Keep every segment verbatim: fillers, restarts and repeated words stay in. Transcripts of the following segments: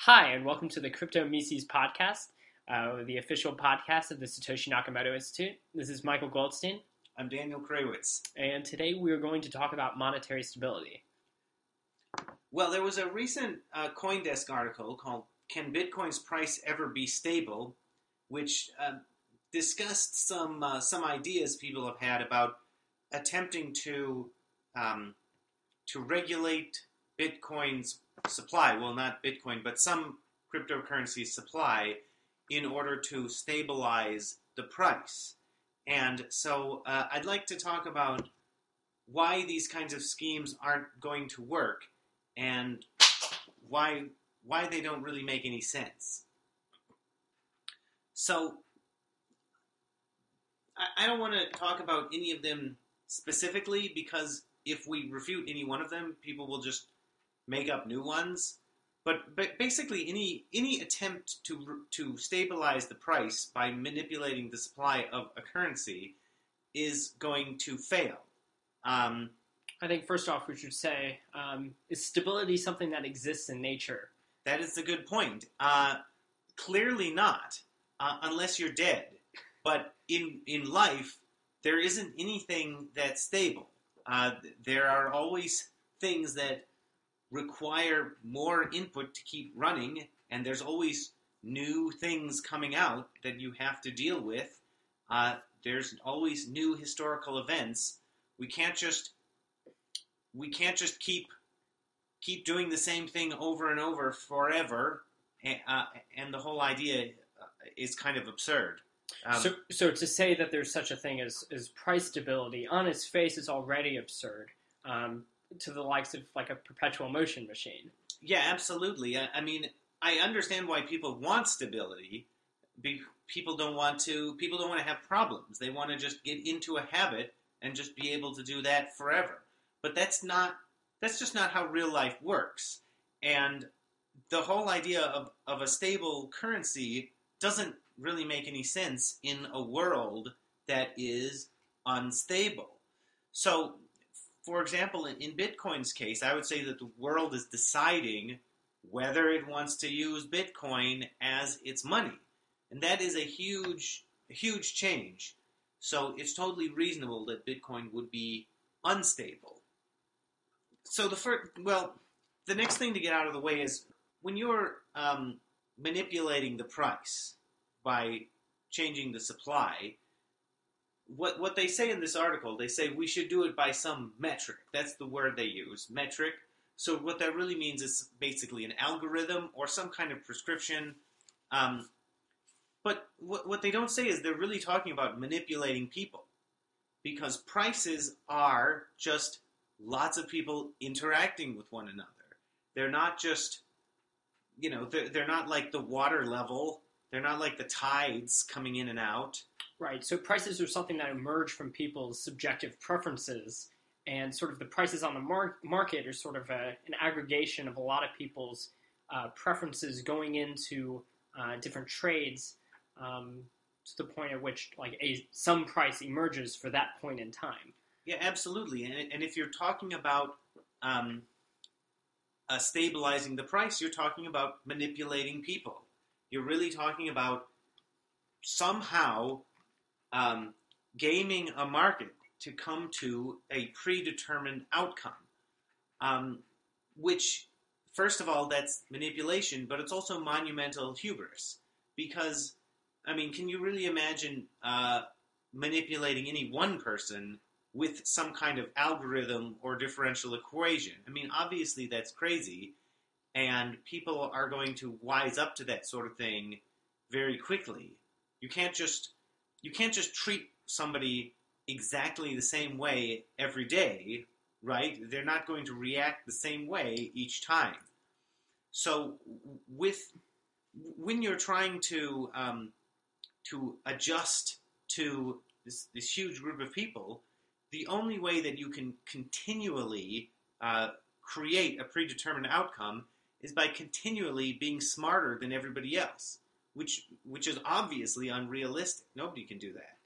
Hi, and welcome to the Crypto Mises podcast, uh, the official podcast of the Satoshi Nakamoto Institute. This is Michael Goldstein. I'm Daniel Krawisz. And today we are going to talk about monetary stability. Well, there was a recent uh, CoinDesk article called Can Bitcoin's Price Ever Be Stable?, which uh, discussed some uh, some ideas people have had about attempting to um, to regulate Bitcoin's supply. Well, not Bitcoin, but some cryptocurrency supply in order to stabilize the price. And so uh, I'd like to talk about why these kinds of schemes aren't going to work and why why they don't really make any sense. So I, I don't want to talk about any of them specifically, because if we refute any one of them, people will just make up new ones. But, but basically, any any attempt to to stabilize the price by manipulating the supply of a currency is going to fail. Um, I think first off, we should say, um, is stability something that exists in nature? That is a good point. Uh, clearly not, uh, unless you're dead. But in in life, there isn't anything that's stable. Uh, there are always things that require more input to keep running, and there's always new things coming out that you have to deal with. Uh, there's always new historical events. We can't just we can't just keep keep doing the same thing over and over forever, and, uh, and the whole idea is kind of absurd. Um, so, so to say that there's such a thing as, as price stability, on its face, is already absurd. Um, to the likes of like a perpetual motion machine. Yeah, absolutely. I, I mean, I understand why people want stability. Be, people don't want to. People don't want to have problems. They want to just get into a habit and just be able to do that forever. But that's not. That's just not how real life works. And the whole idea of, of a stable currency doesn't really make any sense in a world that is unstable. So, for example, in, in Bitcoin's case, I would say that the world is deciding whether it wants to use Bitcoin as its money. And that is a huge, huge change. So it's totally reasonable that Bitcoin would be unstable. So the first, well, the next thing to get out of the way is when you're um, manipulating the price by changing the supply, What what they say in this article, they say we should do it by some metric. That's the word they use, metric. So what that really means is basically an algorithm or some kind of prescription. Um, but what, what they don't say is they're really talking about manipulating people. Because prices are just lots of people interacting with one another. They're not just, you know, they're, they're not like the water level. They're not like the tides coming in and out. Right, so prices are something that emerge from people's subjective preferences, and sort of the prices on the mar- market are sort of a, an aggregation of a lot of people's uh, preferences going into uh, different trades um, to the point at which like a some price emerges for that point in time. Yeah, absolutely. And, and if you're talking about um, uh, stabilizing the price, you're talking about manipulating people. You're really talking about somehow Um, gaming a market to come to a predetermined outcome, um, which, first of all, that's manipulation, but it's also monumental hubris. Because, I mean, can you really imagine uh, manipulating any one person with some kind of algorithm or differential equation? I mean, obviously that's crazy, and people are going to wise up to that sort of thing very quickly. You can't just You can't just treat somebody exactly the same way every day, right? They're not going to react the same way each time. So, with when you're trying to um, to adjust to this, this huge group of people, the only way that you can continually uh, create a predetermined outcome is by continually being smarter than everybody else. Which which is obviously unrealistic. Nobody can do that.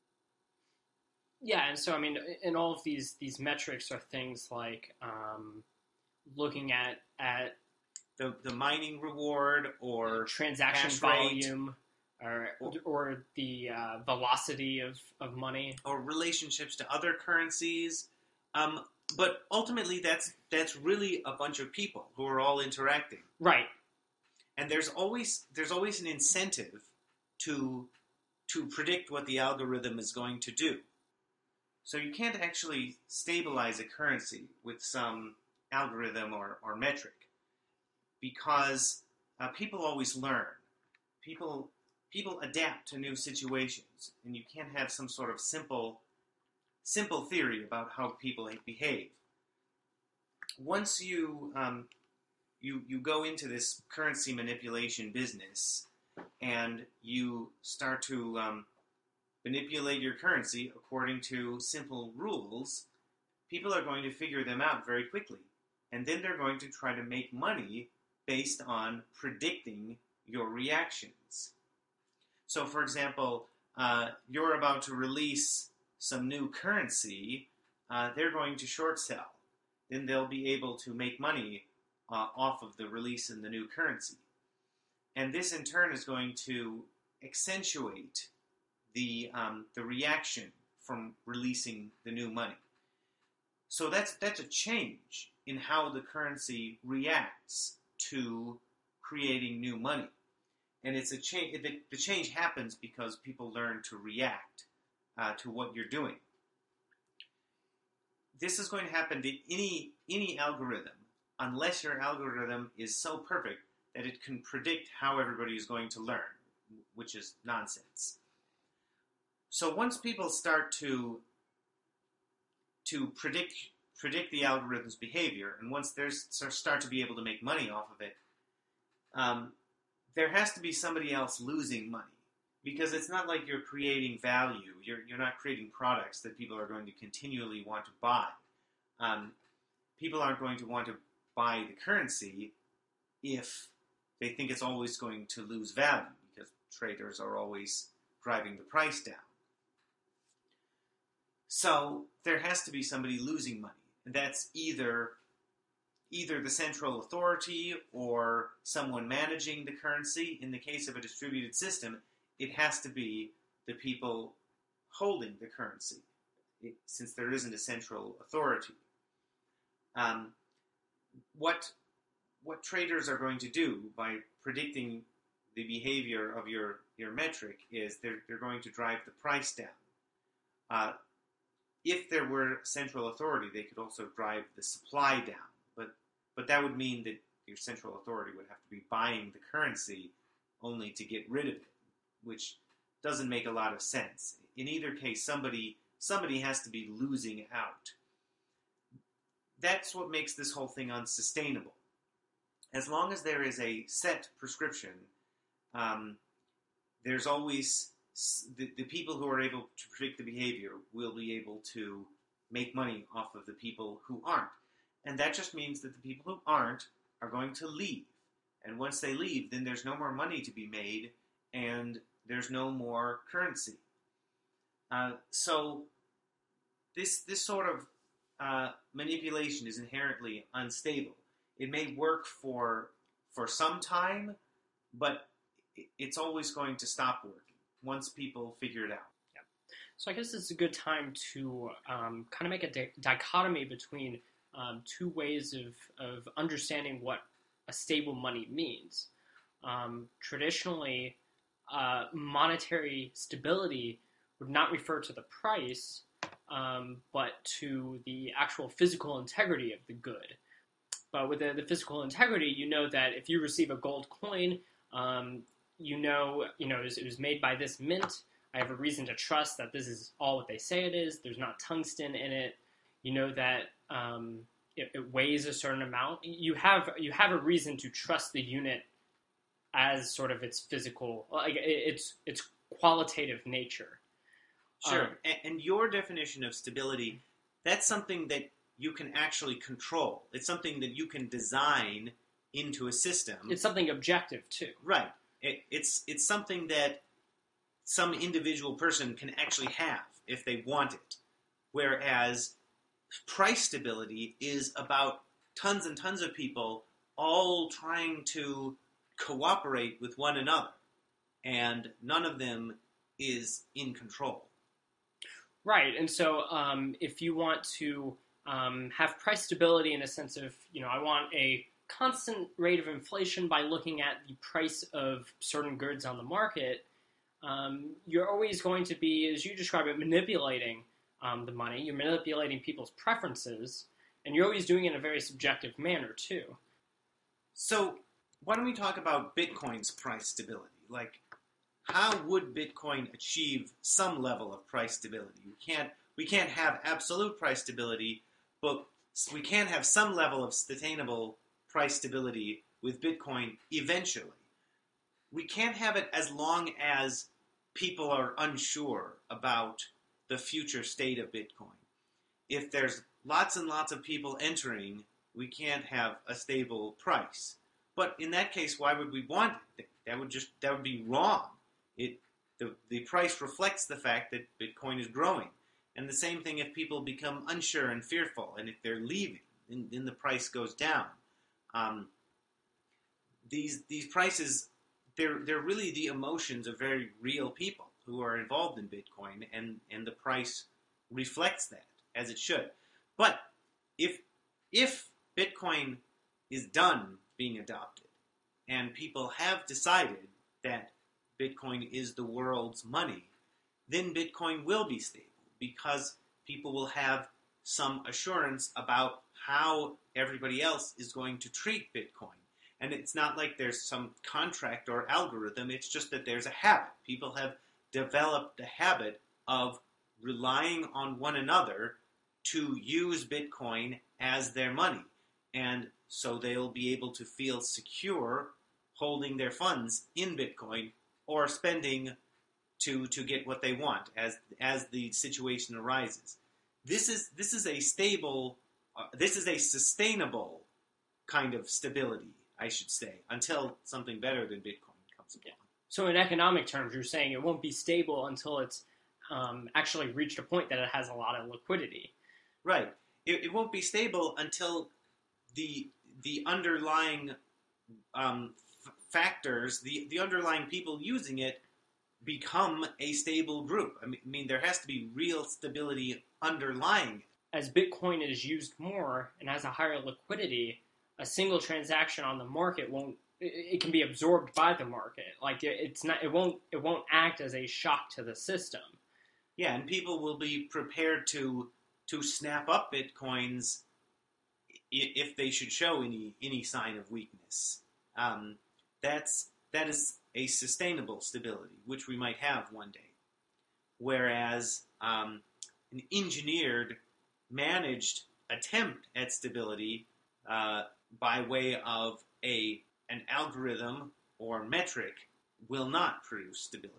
Yeah, and so I mean, and all of these these metrics are things like um, looking at at the, the mining reward or transaction hash rate, volume, or or the uh, velocity of, of money, or relationships to other currencies. Um, but ultimately, that's that's really a bunch of people who are all interacting, right? And there's always there's always an incentive to to predict what the algorithm is going to do. So you can't actually stabilize a currency with some algorithm or, or metric, because uh, people always learn. People people adapt to new situations, and you can't have some sort of simple simple theory about how people behave. Once you um, you you go into this currency manipulation business, and you start to um, manipulate your currency according to simple rules, people are going to figure them out very quickly, and then they're going to try to make money based on predicting your reactions. So, for example, uh, you're about to release some new currency, uh, they're going to short sell. Then they'll be able to make money uh, off of the release in the new currency. And this, in turn, is going to accentuate the um, the reaction from releasing the new money. So that's that's a change in how the currency reacts to creating new money. And it's a change. The, the change happens because people learn to react uh, to what you're doing. This is going to happen to any any algorithm, unless your algorithm is so perfect that it can predict how everybody is going to learn, which is nonsense. So once people start to to predict predict the algorithm's behavior, and once they start to be able to make money off of it, um, there has to be somebody else losing money, because it's not like you're creating value. You're you're not creating products that people are going to continually want to buy. Um, people aren't going to want to buy the currency if they think it's always going to lose value, because traders are always driving the price down. So there has to be somebody losing money, and that's either either the central authority or someone managing the currency. In the case of a distributed system, it has to be the people holding the currency, it, since there isn't a central authority. Um, what what traders are going to do by predicting the behavior of your, your metric is they're, they're going to drive the price down. Uh, if there were central authority, they could also drive the supply down. But but that would mean that your central authority would have to be buying the currency only to get rid of it, which doesn't make a lot of sense. In either case, somebody somebody has to be losing out. That's what makes this whole thing unsustainable. As long as there is a set prescription, um, there's always the, the people who are able to predict the behavior will be able to make money off of the people who aren't. And that just means that the people who aren't are going to leave. And once they leave, then there's no more money to be made, and there's no more currency. Uh, so this this sort of uh, manipulation is inherently unstable. It may work for for some time, but it's always going to stop working once people figure it out. Yeah. So I guess it's a good time to um, kind of make a di- dichotomy between um, two ways of, of understanding what a stable money means. Um, traditionally, uh, monetary stability would not refer to the price, um, but to the actual physical integrity of the good. But with the, the physical integrity, you know that if you receive a gold coin, um, you know, you know, it was, it was made by this mint. I have a reason to trust that this is all what they say it is. There's not tungsten in it. You know that um, it, it weighs a certain amount. You have you have a reason to trust the unit as sort of its physical, like its its qualitative nature. Sure, Um, and, and your definition of stability, that's something that you can actually control. It's something that you can design into a system. It's something objective too. Right. It, it's it's something that some individual person can actually have if they want it. Whereas price stability is about tons and tons of people all trying to cooperate with one another, and none of them is in control. Right, and so um, if you want to um, have price stability in a sense of, you know, I want a constant rate of inflation by looking at the price of certain goods on the market, um, you're always going to be, as you describe it, manipulating um, the money. You're manipulating people's preferences, and you're always doing it in a very subjective manner, too. So why don't we talk about Bitcoin's price stability? Like, how would Bitcoin achieve some level of price stability? We can't we can't have absolute price stability, but we can have some level of sustainable price stability with Bitcoin eventually. We can't have it as long as people are unsure about the future state of Bitcoin. If there's lots and lots of people entering, we can't have a stable price. But in that case, why would we want it? That would just that would be wrong. It the, the price reflects the fact that Bitcoin is growing. And the same thing if people become unsure and fearful, and if they're leaving, then, then the price goes down. Um, these these prices, they're they're really the emotions of very real people who are involved in Bitcoin, and, and the price reflects that, as it should. But if if Bitcoin is done being adopted, and people have decided that Bitcoin is the world's money, then Bitcoin will be stable because people will have some assurance about how everybody else is going to treat Bitcoin. And it's not like there's some contract or algorithm, it's just that there's a habit. People have developed a habit of relying on one another to use Bitcoin as their money. And so they'll be able to feel secure holding their funds in Bitcoin or spending to to get what they want as as the situation arises. This is this is a stable, uh, this is a sustainable kind of stability, I should say, until something better than Bitcoin comes along. Yeah. So in economic terms, you're saying it won't be stable until it's um, actually reached a point that it has a lot of liquidity. Right. It, it won't be stable until the the underlying um, f- factors, the, the underlying people using it, become a stable group. I mean, I mean, there has to be real stability underlying it. As Bitcoin is used more and has a higher liquidity, a single transaction on the market won't. It, it can be absorbed by the market. Like it, it's not. It won't. It won't act as a shock to the system. Yeah, and people will be prepared to to snap up Bitcoins if they should show any any sign of weakness. Um, that's that is a sustainable stability, which we might have one day. Whereas um, an engineered, managed attempt at stability uh, by way of a an algorithm or metric will not produce stability.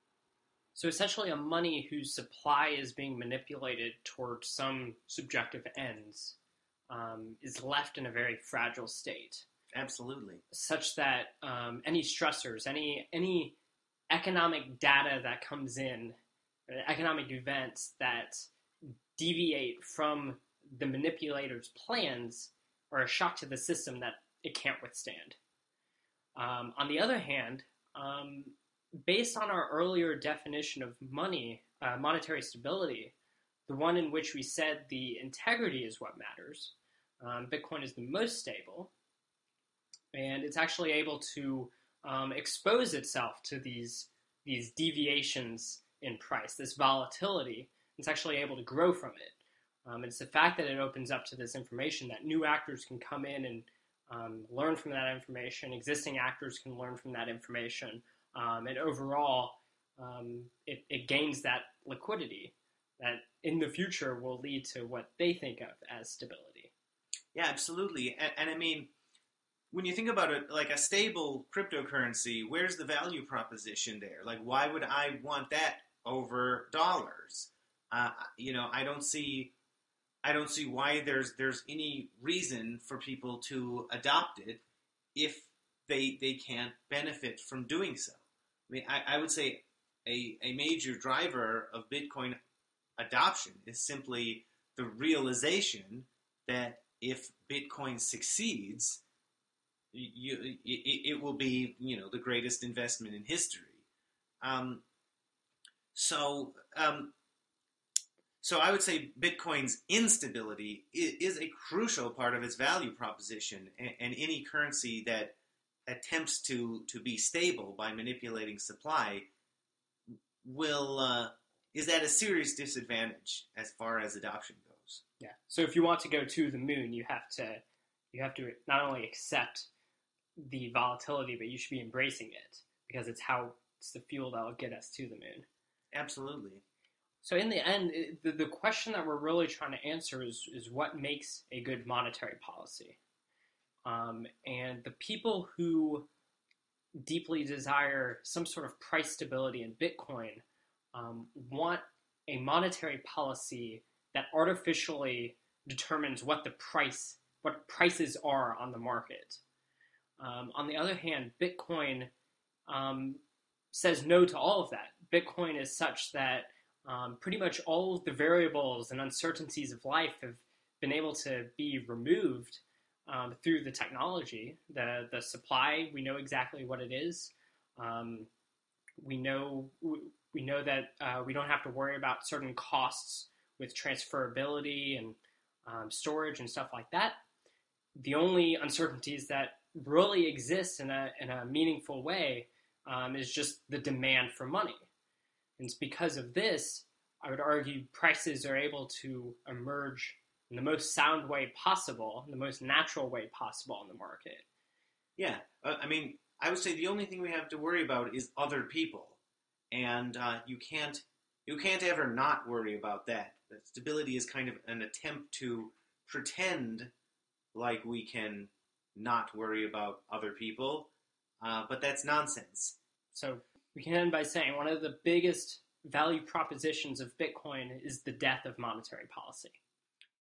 So essentially a money whose supply is being manipulated towards some subjective ends um, is left in a very fragile state. Absolutely. Such that um, any stressors, any any economic data that comes in, economic events that deviate from the manipulator's plans are a shock to the system that it can't withstand. Um, on the other hand, um, based on our earlier definition of money, uh, monetary stability, the one in which we said the integrity is what matters, um, Bitcoin is the most stable, and it's actually able to um, expose itself to these these deviations in price, this volatility. It's actually able to grow from it. Um, it's the fact that it opens up to this information that new actors can come in and um, learn from that information. Existing actors can learn from that information. Um, and overall, um, it, it gains that liquidity that in the future will lead to what they think of as stability. Yeah, absolutely. And, and I mean, when you think about it, like a stable cryptocurrency, where's the value proposition there? Like, why would I want that over dollars? Uh, you know, I don't see, I don't see why there's there's any reason for people to adopt it if they they can't benefit from doing so. I mean, I, I would say a a major driver of Bitcoin adoption is simply the realization that if Bitcoin succeeds, you, it, it will be, you know, the greatest investment in history. Um, so, um, so I would say Bitcoin's instability is a crucial part of its value proposition, and, and any currency that attempts to, to be stable by manipulating supply will uh, is at a serious disadvantage as far as adoption goes. Yeah. So if you want to go to the moon, you have to you have to not only accept the volatility, but you should be embracing it because it's how it's the fuel that will get us to the moon. Absolutely. So in the end, it, the, the question that we're really trying to answer is is what makes a good monetary policy. Um, and the people who deeply desire some sort of price stability in Bitcoin um, want a monetary policy that artificially determines what the price, what prices are on the market. Um, on the other hand, Bitcoin um, says no to all of that. Bitcoin is such that um, pretty much all of the variables and uncertainties of life have been able to be removed Um, through the technology. The the supply, we know exactly what it is. Um, we know we know that uh, we don't have to worry about certain costs with transferability and um, storage and stuff like that. The only uncertainties that really exist in a in a meaningful way um, is just the demand for money. And it's because of this, I would argue, prices are able to emerge in the most sound way possible, in the most natural way possible in the market. Yeah, uh, I mean, I would say the only thing we have to worry about is other people, and uh, you can't you can't ever not worry about that. That stability is kind of an attempt to pretend like we can not worry about other people, uh, but that's nonsense. So we can end by saying one of the biggest value propositions of Bitcoin is the death of monetary policy.